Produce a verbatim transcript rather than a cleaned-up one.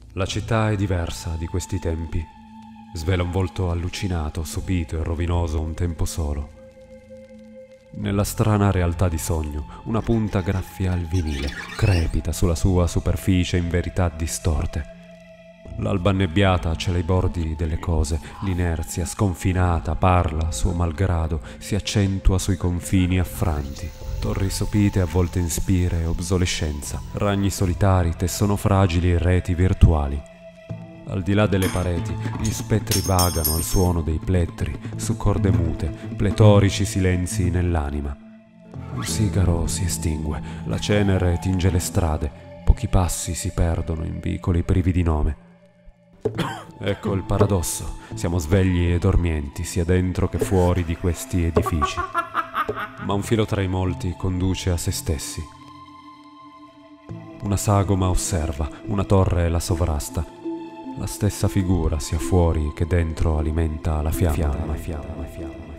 La città è diversa di questi tempi. Svela un volto allucinato, sopito e rovinoso un tempo solo. Nella strana realtà di sogno, una punta graffia il vinile, crepita sulla sua superficie in verità distorte. L'alba annebbiata cela i bordi delle cose, l'inerzia sconfinata parla a suo malgrado, si accentua sui confini affranti. Torri sopite avvolte in spire e obsolescenza, ragni solitari tessono fragili reti virtuali. Al di là delle pareti, gli spettri vagano al suono dei plettri, su corde mute, pletorici silenzi nell'anima. Un sigaro si estingue, la cenere tinge le strade, pochi passi si perdono in vicoli privi di nome. Ecco il paradosso, siamo svegli e dormienti, sia dentro che fuori di questi edifici. Ma un filo tra i molti conduce a se stessi. Una sagoma osserva, una torre la sovrasta. La stessa figura sia fuori che dentro alimenta la fiamma. fiamma, fiamma, fiamma.